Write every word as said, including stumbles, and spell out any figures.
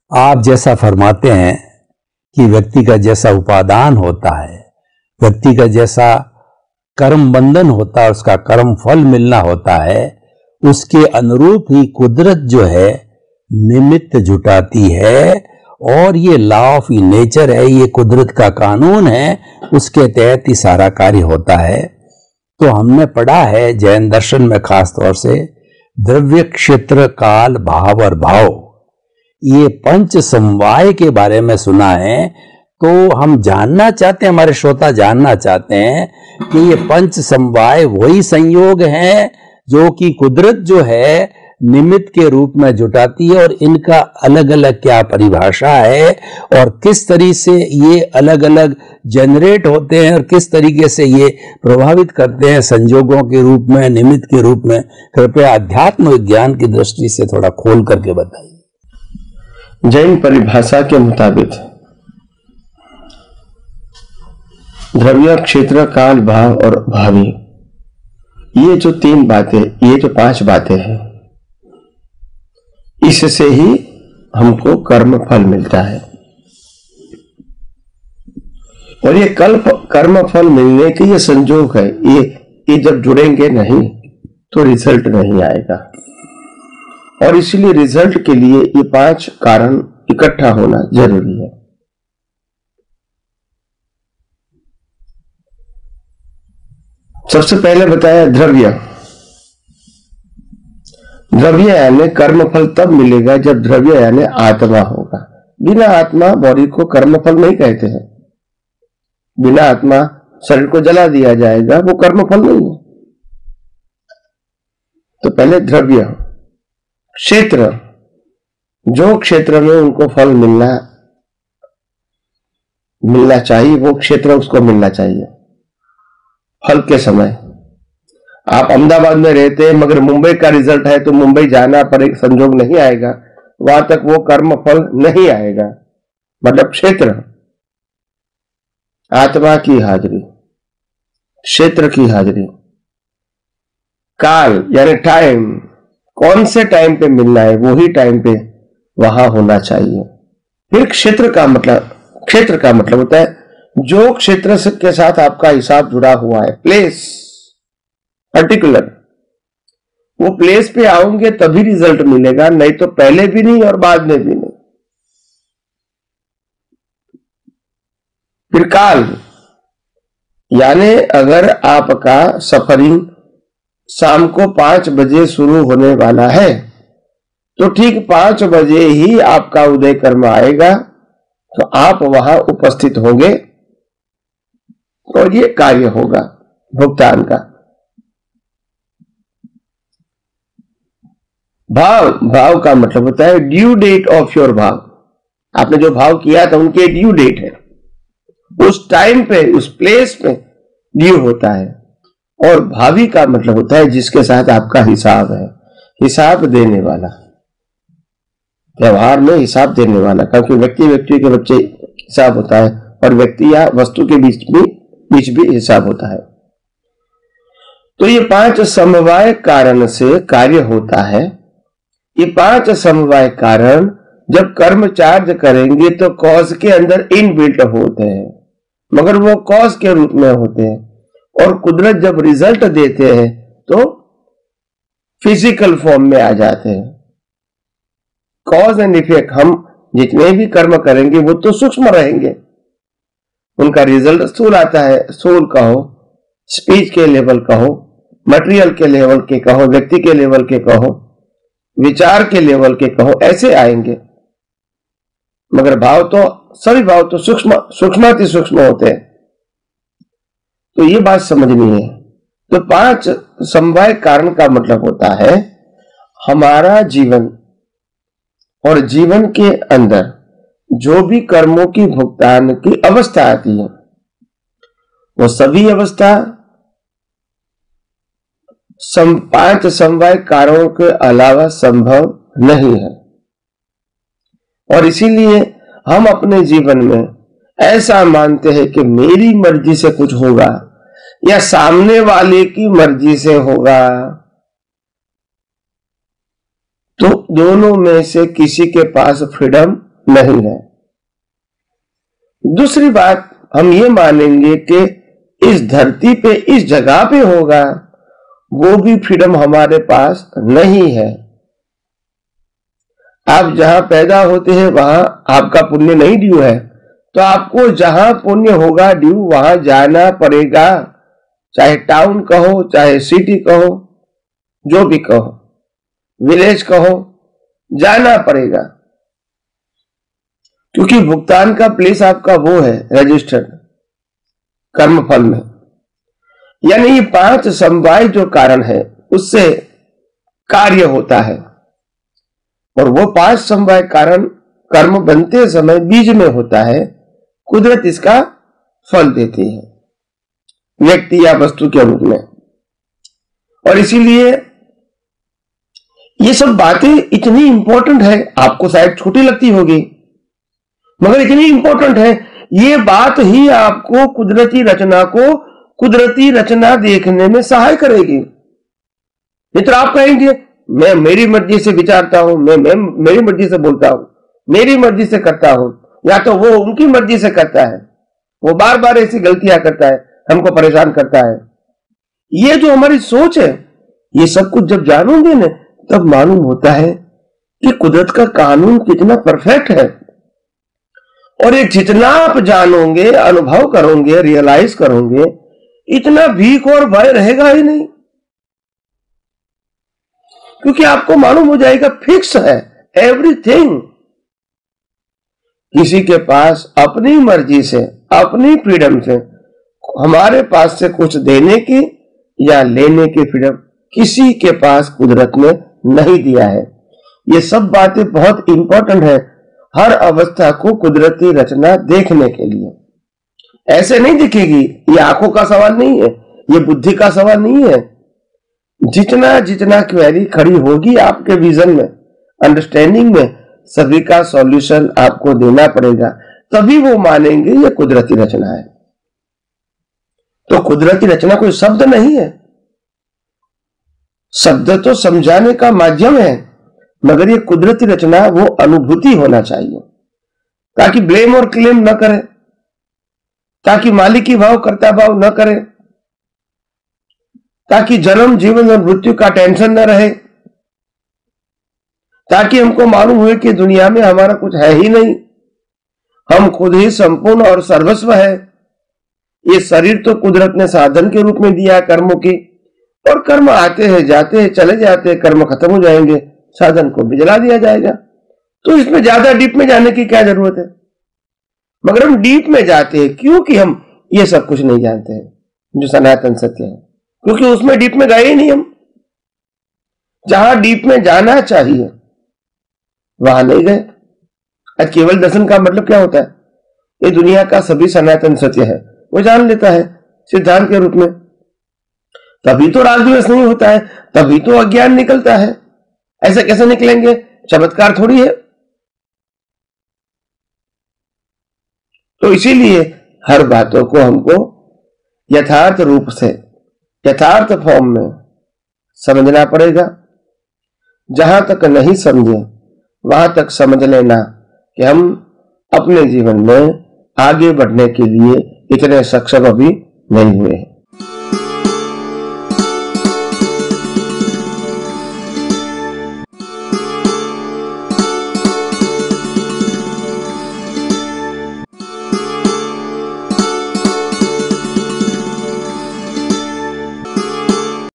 आप जैसा फरमाते हैं कि व्यक्ति का जैसा उपादान होता है, व्यक्ति का जैसा कर्म बंधन होता है, उसका कर्म फल मिलना होता है, उसके अनुरूप ही कुदरत जो है निमित्त जुटाती है। और ये लॉ ऑफ नेचर है, ये कुदरत का कानून है, उसके तहत ही सारा कार्य होता है। तो हमने पढ़ा है जैन दर्शन में खास तौर से द्रव्य, क्षेत्र, काल, भाव और भाव, ये पंच समवाय के बारे में सुना है। तो हम जानना चाहते हैं, हमारे श्रोता जानना चाहते हैं कि ये पंच समवाय वही संयोग हैं जो कि कुदरत जो है निमित्त के रूप में जुटाती है, और इनका अलग अलग क्या परिभाषा है और किस तरीके से ये अलग अलग जनरेट होते हैं और किस तरीके से ये प्रभावित करते हैं संयोगों के रूप में, निमित्त के रूप में। कृपया अध्यात्म विज्ञान की दृष्टि से थोड़ा खोल करके बताइए। जैन परिभाषा के मुताबिक द्रव्य, क्षेत्र, काल, भाव और भावी, ये जो तीन बातें, ये जो पांच बातें हैं, इससे ही हमको कर्म फल मिलता है। और ये कल्प कर्म फल मिलने के ये संजोग है, ये ये जब जुड़ेंगे नहीं तो रिजल्ट नहीं आएगा। और इसलिए रिजल्ट के लिए ये पांच कारण इकट्ठा होना जरूरी है। सबसे पहले बताया द्रव्य। द्रव्य यानी कर्मफल तब मिलेगा जब द्रव्य यानी आत्मा होगा। बिना आत्मा बॉडी को कर्मफल नहीं कहते हैं। बिना आत्मा शरीर को जला दिया जाएगा, वो कर्मफल नहीं है। तो पहले द्रव्य। क्षेत्र, जो क्षेत्र में उनको फल मिलना मिलना चाहिए वो क्षेत्र उसको मिलना चाहिए फल के समय। आप अहमदाबाद में रहते हैं मगर मुंबई का रिजल्ट है तो मुंबई जाना पर एक संजोग नहीं आएगा, वहां तक वो कर्म फल नहीं आएगा। मतलब क्षेत्र, आत्मा की हाजिरी, क्षेत्र की हाजिरी। काल यानी टाइम, कौन से टाइम पे मिलना है वही टाइम पे वहां होना चाहिए। फिर क्षेत्र का मतलब, क्षेत्र का मतलब होता है जो क्षेत्र के साथ आपका हिसाब जुड़ा हुआ है, प्लेस पर्टिकुलर, वो प्लेस पे आओगे तभी रिजल्ट मिलेगा, नहीं तो पहले भी नहीं और बाद में भी नहीं। फिर काल यानी अगर आपका सफरिंग शाम को पांच बजे शुरू होने वाला है तो ठीक पांच बजे ही आपका उदय कर्म आएगा, तो आप वहां उपस्थित होंगे और ये कार्य होगा भुगतान का। भाव, भाव का मतलब होता है ड्यू डेट ऑफ योर भाव। आपने जो भाव किया था उनके ड्यू डेट है, उस टाइम पे उस प्लेस पे ड्यू होता है। और भावी का मतलब होता है जिसके साथ आपका हिसाब है, हिसाब देने वाला, व्यवहार में हिसाब देने वाला। क्योंकि व्यक्ति व्यक्ति के बच्चे हिसाब होता है और व्यक्ति या वस्तु के बीच भी बीच भी हिसाब होता है। तो ये पांच समवाय कारण से कार्य होता है। ये पांच समवाय कारण जब कर्म चार्ज करेंगे तो कॉज के अंदर इनबिल्ट होते हैं, मगर वो कॉज के रूप में होते हैं। और कुदरत जब रिजल्ट देते हैं तो फिजिकल फॉर्म में आ जाते हैं। कॉज एंड इफेक्ट, हम जितने भी कर्म करेंगे वो तो सूक्ष्म रहेंगे, उनका रिजल्ट स्थूल आता है। स्थूल कहो, स्पीच के लेवल कहो, मटेरियल के लेवल के कहो, व्यक्ति के लेवल के कहो, विचार के लेवल के कहो, ऐसे आएंगे। मगर भाव तो, सभी भाव तो सूक्ष्म सूक्ष्माति सूक्ष्म होते हैं। तो ये बात समझनी है। तो पांच समवाय कारण का मतलब होता है हमारा जीवन और जीवन के अंदर जो भी कर्मों की भुगतान की अवस्था आती है वो सभी अवस्था सम, पांच समवाय कारणों के अलावा संभव नहीं है। और इसीलिए हम अपने जीवन में ऐसा मानते हैं कि मेरी मर्जी से कुछ होगा या सामने वाले की मर्जी से होगा, तो दोनों में से किसी के पास फ्रीडम नहीं है। दूसरी बात, हम ये मानेंगे कि इस धरती पे, इस जगह पे होगा, वो भी फ्रीडम हमारे पास नहीं है। आप जहां पैदा होते हैं वहां आपका पुण्य नहीं ड्यू है, तो आपको जहां पुण्य होगा ड्यू वहां जाना पड़ेगा। चाहे टाउन कहो, चाहे सिटी कहो, जो भी कहो, विलेज कहो, जाना पड़ेगा, क्योंकि भुगतान का प्लेस आपका वो है रजिस्टर्ड कर्मफल में। यानी ये पांच समवाय जो कारण है उससे कार्य होता है, और वो पांच समवाय कारण कर्म बनते समय बीज में होता है, कुदरत इसका फल देती है व्यक्ति या वस्तु के रूप में। और इसीलिए ये सब बातें इतनी इंपॉर्टेंट है, आपको शायद छोटी लगती होगी मगर इतनी इंपॉर्टेंट है। ये बात ही आपको कुदरती रचना को कुदरती रचना देखने में सहाय करेगी। नहीं तो आप कहेंगे मैं मेरी मर्जी से विचारता हूं, मैं, मैं मेरी मर्जी से बोलता हूं, मेरी मर्जी से करता हूं, या तो वो उनकी मर्जी से करता है, वो बार बार ऐसी गलतियां करता है, हमको परेशान करता है। ये जो हमारी सोच है, ये सब कुछ जब जानोगे ना तब मालूम होता है कि कुदरत का कानून कितना परफेक्ट है। और ये जितना आप जानोगे, अनुभव करोगे, रियलाइज करोगे, इतना भीख और भय रहेगा ही नहीं, क्योंकि आपको मालूम हो जाएगा फिक्स है एवरीथिंग। किसी के पास अपनी मर्जी से, अपनी फ्रीडम से, हमारे पास से कुछ देने की या लेने की फ्रीडम किसी के पास कुदरत ने नहीं दिया है। ये सब बातें बहुत इंपॉर्टेंट है हर अवस्था को कुदरती रचना देखने के लिए। ऐसे नहीं दिखेगी, ये आंखों का सवाल नहीं है, ये बुद्धि का सवाल नहीं है। जितना जितना क्वेरी खड़ी होगी आपके विजन में, अंडरस्टैंडिंग में, सभी का सॉल्यूशन आपको देना पड़ेगा, तभी वो मानेंगे ये कुदरती रचना है। तो कुदरती रचना कोई शब्द नहीं है, शब्द तो समझाने का माध्यम है, मगर ये कुदरती रचना वो अनुभूति होना चाहिए, ताकि ब्लेम और क्लेम न करे, ताकि मालिकी भाव कर्ता भाव न करे, ताकि जन्म जीवन और मृत्यु का टेंशन न रहे, ताकि हमको मालूम हुए कि दुनिया में हमारा कुछ है ही नहीं, हम खुद ही संपूर्ण और सर्वस्व है। ये शरीर तो कुदरत ने साधन के रूप में दिया कर्मों की, और कर्म आते हैं जाते हैं चले जाते हैं, कर्म खत्म हो जाएंगे, साधन को भी जला दिया जाएगा। तो इसमें ज्यादा डीप में जाने की क्या जरूरत है। मगर हम डीप में जाते हैं क्योंकि हम ये सब कुछ नहीं जानते हैं जो सनातन सत्य है, क्योंकि उसमें डीप में गए ही नहीं हम। जहां डीप में जाना चाहिए वहां नहीं गए। आज केवल दर्शन का मतलब क्या होता है? ये दुनिया का सभी सनातन सत्य है वो जान लेता है सिद्धांत के रूप में, तभी तो रागद्वेष नहीं होता है, तभी तो अज्ञान निकलता है। ऐसे कैसे निकलेंगे? चमत्कार थोड़ी है। तो इसीलिए हर बातों को हमको यथार्थ रूप से, यथार्थ फॉर्म में समझना पड़ेगा। जहां तक नहीं समझे वहां तक समझ लेना कि हम अपने जीवन में आगे बढ़ने के लिए इतने सक्षम अभी नहीं हुए हैं।